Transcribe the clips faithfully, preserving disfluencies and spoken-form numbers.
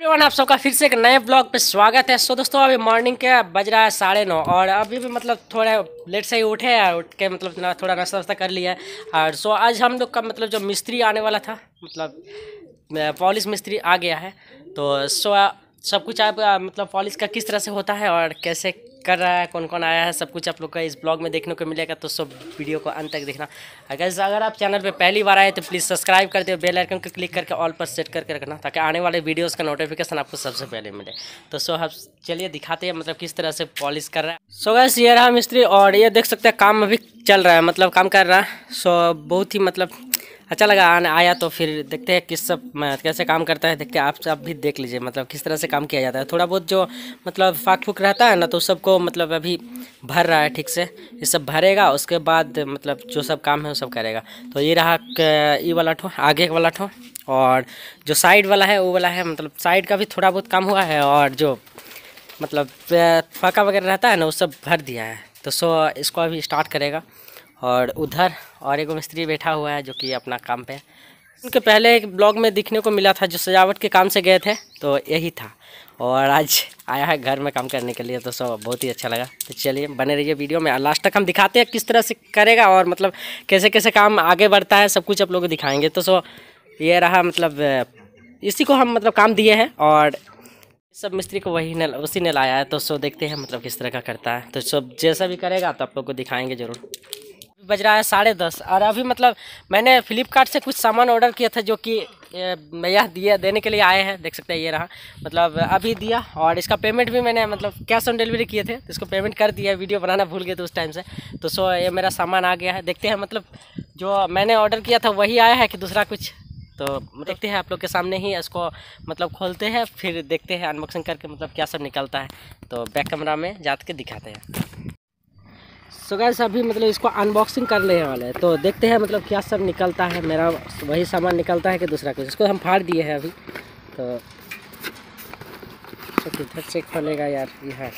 Everyone, आप सबका फिर से एक नए ब्लॉग पे स्वागत है। सो दोस्तों, अभी मॉर्निंग के बज रहा है साढ़े नौ और अभी भी मतलब थोड़ा लेट से ही उठे हैं। उठ के मतलब ना थोड़ा नाश्ता वास्ता कर लिया है। और सो आज हम लोग का मतलब जो मिस्त्री आने वाला था, मतलब पॉलिश मिस्त्री आ गया है। तो सो सब कुछ आप मतलब पॉलिश का किस तरह से होता है और कैसे कर रहा है, कौन कौन आया है, सब कुछ आप लोग का इस ब्लॉग में देखने को मिलेगा। तो सब वीडियो को अंत तक देखना। अगर अगर आप चैनल पे पहली बार आए तो प्लीज़ सब्सक्राइब कर दो, बेल आइकन को क्लिक करके ऑल पर सेट करके रखना ताकि आने वाले वीडियोस का नोटिफिकेशन आपको सबसे पहले मिले। तो सो हम चलिए दिखाते हैं मतलब किस तरह से पॉलिश कर रहा है। सो गैस, ये रहा मिस्त्री और ये देख सकते हैं काम अभी चल रहा है, मतलब काम कर रहा है। सो बहुत ही मतलब अच्छा लगा आने आया। तो फिर देखते हैं किस सब कैसे काम करता है, देखते हैं। आप सब भी देख लीजिए मतलब किस तरह से काम किया जाता है। थोड़ा बहुत जो मतलब फाक फूक रहता है ना, तो सबको मतलब अभी भर रहा है ठीक से। ये सब भरेगा, उसके बाद मतलब जो सब काम है वो सब करेगा। तो ये रहा ये वाला ठो, आगे वाला ठो, और जो साइड वाला है वो वाला है। मतलब साइड का भी थोड़ा बहुत काम हुआ है और जो मतलब फाका वगैरह रहता है ना वो सब भर दिया है। तो सो इसको अभी स्टार्ट करेगा। और उधर और एक मिस्त्री बैठा हुआ है जो कि अपना काम पे। उनके पहले एक ब्लॉग में दिखने को मिला था जो सजावट के काम से गए थे, तो यही था। और आज आया है घर में काम करने के लिए। तो सब बहुत ही अच्छा लगा। तो चलिए बने रहिए वीडियो में, लास्ट तक हम दिखाते हैं किस तरह से करेगा और मतलब कैसे कैसे काम आगे बढ़ता है, सब कुछ आप लोगों को दिखाएंगे। तो सो ये रहा मतलब इसी को हम मतलब काम दिए हैं और सब मिस्त्री को वही ने उसी ने लाया है। तो सो देखते हैं मतलब किस तरह का करता है। तो सब जैसा भी करेगा तो आप लोग को दिखाएंगे ज़रूर। बज रहा है साढ़े दस और अभी मतलब मैंने फ्लिपकार्ट से कुछ सामान ऑर्डर किया था जो कि भैया दिया देने के लिए आए हैं। देख सकते हैं ये रहा, मतलब अभी दिया। और इसका पेमेंट भी मैंने मतलब कैश ऑन डिलीवरी किए थे, तो इसको पेमेंट कर दिया। वीडियो बनाना भूल गए थे उस टाइम से। तो सो ये मेरा सामान आ गया है। देखते हैं मतलब जो मैंने ऑर्डर किया था वही आया है कि दूसरा कुछ। तो देखते हैं आप लोग के सामने ही इसको मतलब खोलते हैं, फिर देखते हैं अनबॉक्सिंग करके मतलब क्या सब निकलता है। तो बैक कैमरा में जा के दिखाते हैं। सो गाइस, अभी मतलब इसको अनबॉक्सिंग करने वाले हैं। तो देखते हैं मतलब क्या सब निकलता है। मेरा वही सामान निकलता है कि दूसरा कुछ। इसको हम फाड़ दिए हैं अभी। तो किधर से खोलेगा यार, ये है।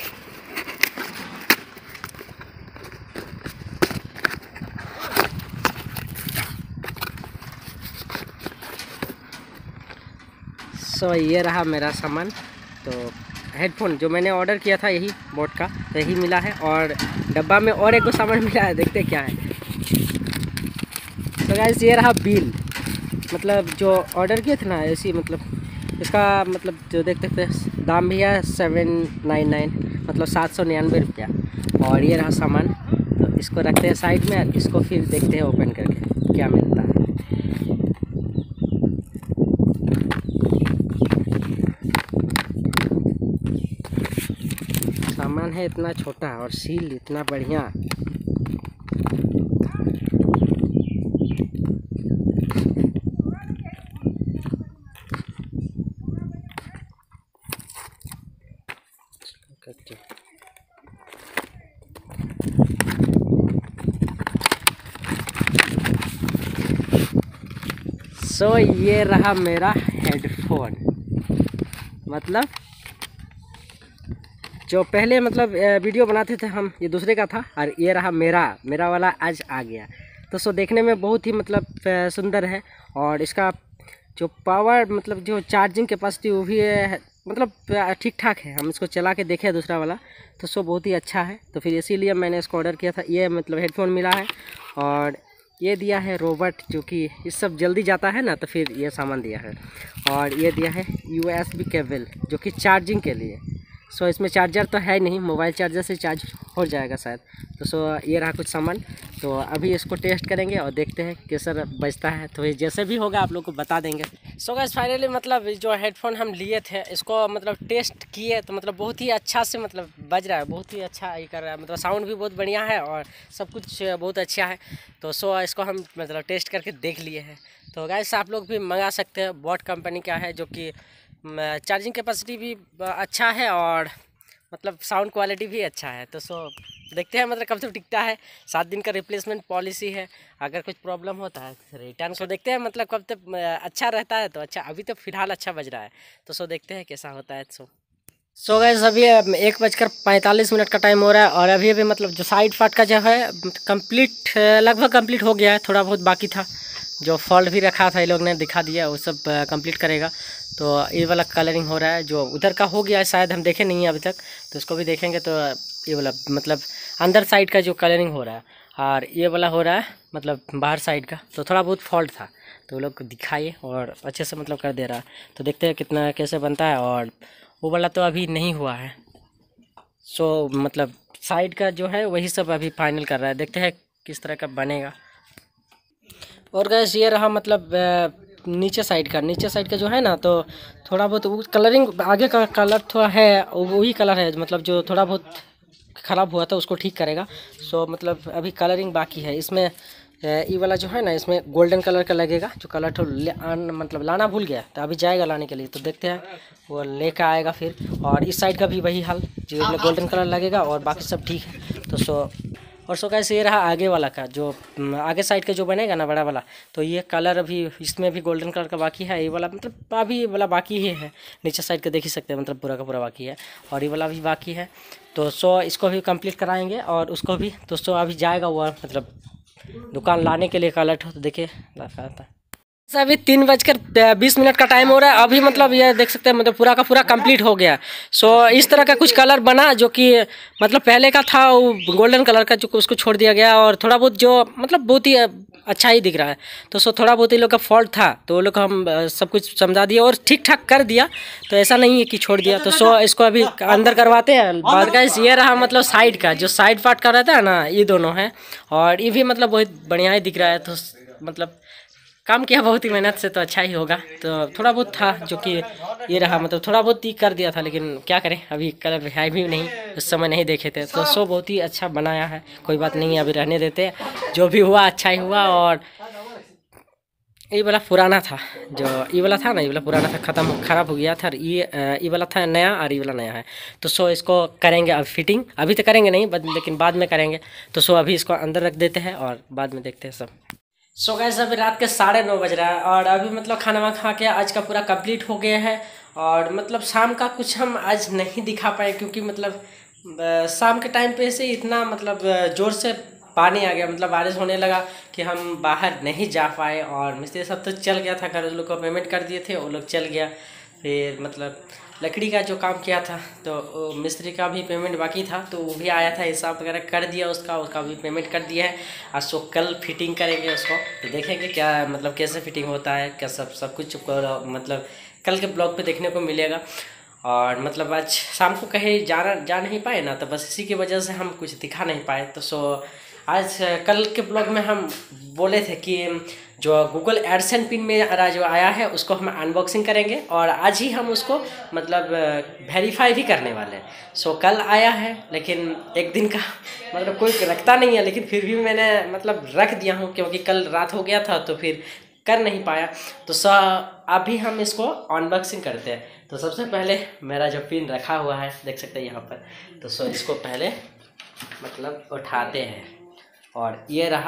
सो ये रहा मेरा सामान। तो हेडफोन जो मैंने ऑर्डर किया था यही बोट का, तो यही मिला है। और डब्बा में और एक दो सामान मिला है, देखते क्या है। तो गाइस ये रहा बिल, मतलब जो ऑर्डर किए थे ना ऐसी, मतलब इसका मतलब जो देख सकते हैं दाम भी है सेवन नाइन नाइन, मतलब सात सौ निन्यानवे रुपया। और ये रहा सामान। तो इसको रखते हैं साइड में, इसको फिर देखते हैं ओपन करके क्या मिलता है। सामान है इतना छोटा और सील इतना बढ़िया। सो so, ये रहा मेरा हेडफोन। मतलब जो पहले मतलब वीडियो बनाते थे हम, ये दूसरे का था। और ये रहा मेरा मेरा वाला आज आ गया। तो सो देखने में बहुत ही मतलब सुंदर है। और इसका जो पावर मतलब जो चार्जिंग कैपेसिटी वो भी है, मतलब ठीक ठाक है। हम इसको चला के देखे दूसरा वाला, तो सो बहुत ही अच्छा है। तो फिर इसीलिए मैंने इसको ऑर्डर किया था। ये मतलब हेडफोन मिला है। और ये दिया है रोबोट, जो कि इस सब जल्दी जाता है ना, तो फिर ये सामान दिया है। और ये दिया है यूएसबी केबल जो कि चार्जिंग के लिए। सो इसमें चार्जर तो है नहीं, मोबाइल चार्जर से चार्ज हो जाएगा शायद। तो सो ये रहा कुछ सामान। तो अभी इसको टेस्ट करेंगे और देखते हैं कैसा बजता है। तो ये जैसे भी होगा आप लोग को बता देंगे। सो गाइस, फाइनली मतलब जो हेडफोन हम लिए थे इसको मतलब टेस्ट किए तो मतलब बहुत ही अच्छा से मतलब बज रहा है, बहुत ही अच्छा ये कर रहा है। मतलब साउंड भी बहुत बढ़िया है और सब कुछ बहुत अच्छा है। तो सो इसको हम मतलब टेस्ट करके देख लिए हैं। तो गाइस आप लोग भी मंगा सकते हैं। बोट कंपनी का है जो कि चार्जिंग कैपेसिटी भी अच्छा है और मतलब साउंड क्वालिटी भी अच्छा है। तो सो देखते हैं मतलब कब तक टिकता है। सात दिन का रिप्लेसमेंट पॉलिसी है। अगर कुछ प्रॉब्लम होता है तो रिटर्न को देखते हैं मतलब कब तक अच्छा रहता है। तो अच्छा, अभी तो फिलहाल अच्छा बज रहा है। तो सो देखते हैं कैसा होता है। सो सो गैस अभी एक बजकर पैंतालीस मिनट का टाइम हो रहा है और अभी अभी मतलब जो साइड पार्ट का जो है कंप्लीट लगभग कंप्लीट हो गया है, थोड़ा बहुत बाकी था। जो फॉल्ट भी रखा था ये लोग ने दिखा दिया, वो सब कंप्लीट करेगा। तो ये वाला कलरिंग हो रहा है, जो उधर का हो गया है शायद हम देखे नहीं है अभी तक, तो इसको भी देखेंगे। तो ये वाला मतलब अंदर साइड का जो कलरिंग हो रहा है और ये वाला हो रहा है मतलब बाहर साइड का, तो थोड़ा बहुत फॉल्ट था तो वो लोग को दिखाइए और अच्छे से मतलब कर दे रहा है। तो देखते हैं कितना कैसे बनता है। और वो वाला तो अभी नहीं हुआ है, सो मतलब साइड का जो है वही सब अभी फाइनल कर रहा है, देखते हैं किस तरह का बनेगा। और गैस ये रहा मतलब नीचे साइड का नीचे साइड का जो है ना, तो थोड़ा बहुत वो कलरिंग आगे का कलर थोड़ा है, वही कलर है मतलब जो थोड़ा बहुत ख़राब हुआ था उसको ठीक करेगा। सो मतलब अभी कलरिंग बाकी है इसमें। ये वाला जो है ना, इसमें गोल्डन कलर का लगेगा, जो कलर तो मतलब लाना भूल गया तो अभी जाएगा लाने के लिए, तो देखते हैं वो लेकर आएगा फिर। और इस साइड का भी वही हाल, जो गोल्डन कलर लगेगा और बाकी सब ठीक है। तो सो और सो कैसे ये रहा आगे वाला का, जो आगे साइड का जो बनेगा ना बड़ा वाला, तो ये कलर अभी इसमें भी गोल्डन कलर का बाकी है। ये वाला मतलब अभी ये वाला बाकी ही है, नीचे साइड का देख ही सकते हैं मतलब पूरा का पूरा बाकी है। और ये वाला भी बाकी है। तो सो इसको भी कंप्लीट कराएंगे और उसको भी, तो सो अभी जाएगा वो मतलब दुकान लाने के लिए कलर। तो देखिए आता अभी तीन बजकर बीस मिनट का टाइम हो रहा है। अभी मतलब ये देख सकते हैं मतलब पूरा का पूरा कंप्लीट हो गया। सो इस तरह का कुछ कलर बना, जो कि मतलब पहले का था वो गोल्डन कलर का, जो उसको छोड़ दिया गया। और थोड़ा बहुत जो मतलब बहुत ही अच्छा ही दिख रहा है। तो सो थोड़ा बहुत ही लोग का फॉल्ट था, तो वो लोग हम सब कुछ समझा दिया और ठीक ठाक कर दिया। तो ऐसा नहीं है कि छोड़ दिया। तो सो इसको अभी अंदर करवाते हैं। बाद का ये रहा मतलब साइड का, जो साइड पार्ट का रहता है ना, ये दोनों हैं। और ये भी मतलब बहुत बढ़िया ही दिख रहा है। तो मतलब काम किया बहुत ही मेहनत से, तो अच्छा ही होगा। तो थोड़ा बहुत था जो कि ये रहा मतलब थोड़ा बहुत ही कर दिया था, लेकिन क्या करें अभी कलर है भी नहीं, उस समय नहीं देखे थे। तो सो बहुत ही अच्छा बनाया है, कोई बात नहीं है, अभी रहने देते, जो भी हुआ अच्छा ही हुआ। और ये वाला पुराना था, जो ये वाला था ना, ये वाला पुराना था, ख़त्म खराब हो गया था। ये ये वाला था नया और ये वाला नया है। तो सो इसको करेंगे अब फिटिंग, अभी तो करेंगे नहीं लेकिन बाद में करेंगे। तो सो अभी इसको अंदर रख देते हैं और बाद में देखते हैं सब। सो so गैस अभी रात के साढ़े नौ बज रहा है और अभी मतलब खाना वाना खा के आज का पूरा कंप्लीट हो गया है। और मतलब शाम का कुछ हम आज नहीं दिखा पाए, क्योंकि मतलब शाम के टाइम पे से इतना मतलब ज़ोर से पानी आ गया, मतलब बारिश होने लगा कि हम बाहर नहीं जा पाए। और मिस्त्री सब तो चल गया था घर, उन लोग को पेमेंट कर दिए थे, वो लोग चल गया। फिर मतलब लकड़ी का जो काम किया था, तो मिस्त्री का भी पेमेंट बाकी था, तो वो भी आया था, हिसाब वगैरह कर दिया उसका उसका भी पेमेंट कर दिया है। आज सो कल फिटिंग करेंगे उसको, तो देखेंगे क्या मतलब कैसे फिटिंग होता है, क्या सब सब कुछ मतलब कल के ब्लॉग पे देखने को मिलेगा। और मतलब आज शाम को कहीं जाना जा नहीं पाए ना, तो बस इसी की वजह से हम कुछ दिखा नहीं पाए। तो सो आज कल के ब्लॉग में हम बोले थे कि जो गूगल एडसेंस पिन में जो आया है उसको हम अनबॉक्सिंग करेंगे, और आज ही हम उसको मतलब वेरीफाई भी करने वाले हैं। सो कल आया है, लेकिन एक दिन का मतलब कोई रखता नहीं है, लेकिन फिर भी मैंने मतलब रख दिया हूँ, क्योंकि कल रात हो गया था तो फिर कर नहीं पाया। तो स अभी हम इसको अनबॉक्सिंग करते हैं। तो सबसे पहले मेरा जो पिन रखा हुआ है देख सकते हैं यहाँ पर, तो सो इसको पहले मतलब उठाते हैं। और ये रहा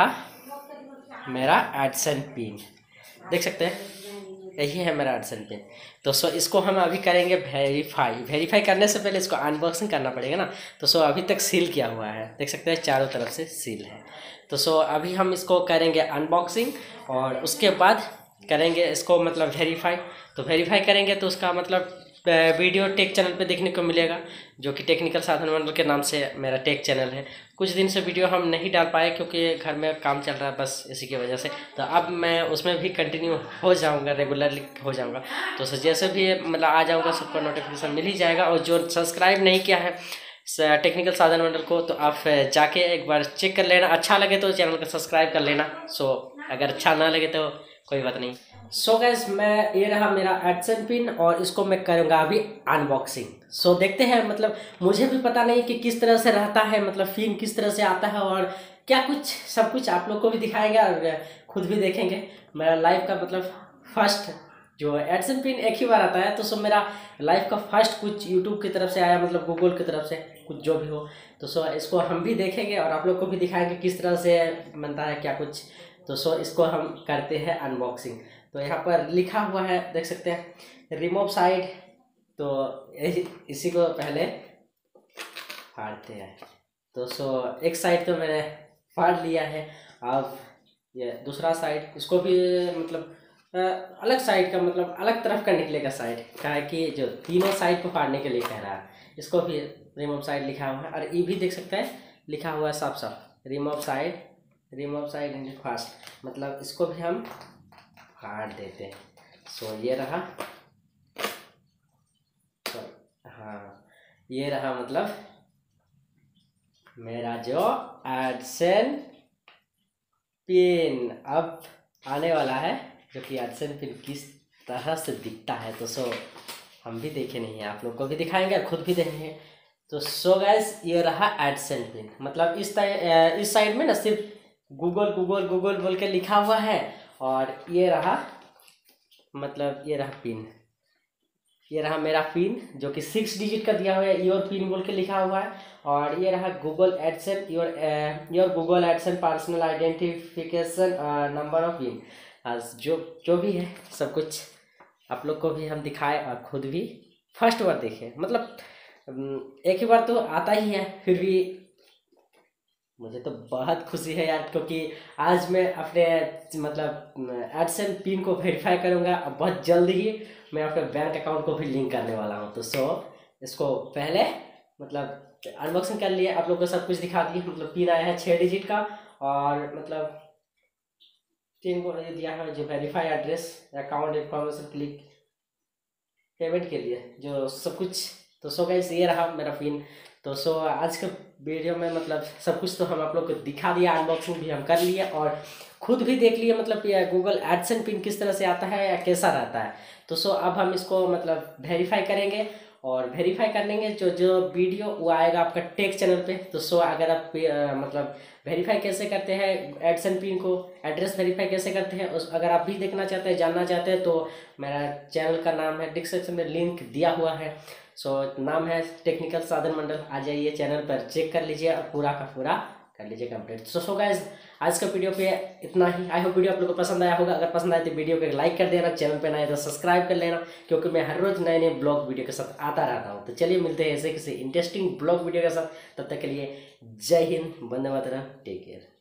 मेरा एडसेंस पिन, देख सकते हैं, यही है मेरा एडसेंस पिन। तो सो इसको हम अभी करेंगे वेरीफाई। वेरीफाई करने से पहले इसको अनबॉक्सिंग करना पड़ेगा ना। तो सो अभी तक सील किया हुआ है, देख सकते हैं चारों तरफ से सील है। तो सो अभी हम इसको करेंगे अनबॉक्सिंग और उसके बाद करेंगे इसको मतलब वेरीफाई। तो वेरीफाई करेंगे तो उसका मतलब वीडियो टेक चैनल पे देखने को मिलेगा, जो कि टेक्निकल साधन मंडल के नाम से मेरा टेक चैनल है। कुछ दिन से वीडियो हम नहीं डाल पाए क्योंकि घर में काम चल रहा है, बस इसी की वजह से। तो अब मैं उसमें भी कंटिन्यू हो जाऊंगा, रेगुलरली हो जाऊंगा। तो जैसे भी मतलब आ जाऊंगा, सबको नोटिफिकेशन मिल ही जाएगा। और जो सब्सक्राइब नहीं किया है टेक्निकल साधन मंडल को, तो आप जाके एक बार चेक कर लेना, अच्छा लगे तो चैनल को सब्सक्राइब कर लेना। सो अगर अच्छा ना लगे तो कोई बात नहीं। सो so गैस मैं ये रहा मेरा एडसेंस पिन और इसको मैं करूँगा अभी अनबॉक्सिंग। सो so देखते हैं, मतलब मुझे भी पता नहीं कि किस तरह से रहता है, मतलब पिन किस तरह से आता है और क्या कुछ सब कुछ आप लोग को भी दिखाएंगे और खुद भी देखेंगे। मेरा लाइफ का मतलब फर्स्ट जो एडसेंस पिन एक ही बार आता है, तो सो मेरा लाइफ का फर्स्ट कुछ यूट्यूब की तरफ से आया, मतलब गूगल की तरफ से कुछ जो भी हो। तो सो इसको हम भी देखेंगे और आप लोग को भी दिखाएंगे किस तरह से बनता है क्या कुछ। तो सो इसको हम करते हैं अनबॉक्सिंग। तो यहाँ पर लिखा हुआ है देख सकते हैं, रिमूव साइड तो इसी को पहले फाड़ते हैं। तो सो एक साइड तो मैंने फाड़ लिया है। अब ये दूसरा साइड, इसको भी मतलब अलग साइड का, मतलब अलग तरफ का निकलेगा साइड का है कि जो तीनों साइड को फाड़ने के लिए कह रहा है। इसको भी रिमूव साइड लिखा हुआ है, और ये भी देख सकते हैं लिखा हुआ है साफ साफ, remove side, remove side in fast, मतलब इसको भी हम फाड़ देते हैं। सो ये रहा, तो हाँ ये रहा मतलब मेरा जो एडसेन पिन अब आने वाला है, जो कि एडसेन पिन किस तरह से दिखता है। तो सो हम भी देखे नहीं है, आप लोग को भी दिखाएंगे और खुद भी देखेंगे। तो सो गाइस ये रहा एडसेन पिन, मतलब इस इस साइड में ना सिर्फ गूगल गूगल गूगल बोल के लिखा हुआ है, और ये रहा मतलब ये रहा पिन, ये रहा मेरा पिन जो कि सिक्स डिजिट का दिया हुआ है, योर पिन बोल के लिखा हुआ है। और ये रहा Google AdSense, your your Google AdSense personal identification number of PIN. आज जो जो भी है सब कुछ आप लोग को भी हम दिखाए और खुद भी फर्स्ट बार देखे, मतलब एक ही बार तो आता ही है, फिर भी मुझे तो बहुत खुशी है यार, क्योंकि आज मैं अपने मतलब एडसेन पिन को वेरीफाई करूँगा और बहुत जल्द ही मैं अपने बैंक अकाउंट को भी लिंक करने वाला हूँ। तो सो इसको पहले मतलब अनबॉक्सिंग कर लिया, आप लोग को सब कुछ दिखा दिए। मतलब पिन आया है छः डिजिट का, और मतलब तीन को दिया है जो verify address, account information, click payment के लिए जो सब कुछ। तो सो गाइस ये रहा मेरा पिन। तो सो आज के वीडियो में मतलब सब कुछ तो हम आप लोग को दिखा दिया, अनबॉक्सिंग भी हम कर लिए और खुद भी देख लिए, मतलब ये गूगल एडसेन पिन किस तरह से आता है या कैसा रहता है। तो सो अब हम इसको मतलब वेरीफाई करेंगे, और वेरीफाई करने जो जो वीडियो वो आएगा आपका टेक चैनल पे। तो सो अगर आप आ, मतलब वेरीफाई कैसे करते हैं एडसेन पिन को, एड्रेस वेरीफाई कैसे करते हैं, उस अगर आप भी देखना चाहते हैं, जानना चाहते हैं, तो मेरा चैनल का नाम है, डिस्क्रिप्शन में लिंक दिया हुआ है। सो नाम है टेक्निकल साधन मंडल, आ जाइए चैनल पर चेक कर लीजिए और पूरा का पूरा कर लीजिए कंप्लीट। सो सो गाइस आज का वीडियो पे इतना ही। आई होप वीडियो आप लोगों को पसंद आया होगा। अगर पसंद आए तो वीडियो को लाइक कर देना, चैनल पे नए तो सब्सक्राइब कर लेना, क्योंकि मैं हर रोज नए नए ब्लॉग वीडियो के साथ आता रहता हूँ। तो चलिए मिलते हैं ऐसे किसी इंटरेस्टिंग ब्लॉग वीडियो के साथ, तब तक के लिए जय हिंद, वंदे मातरम, टेक केयर।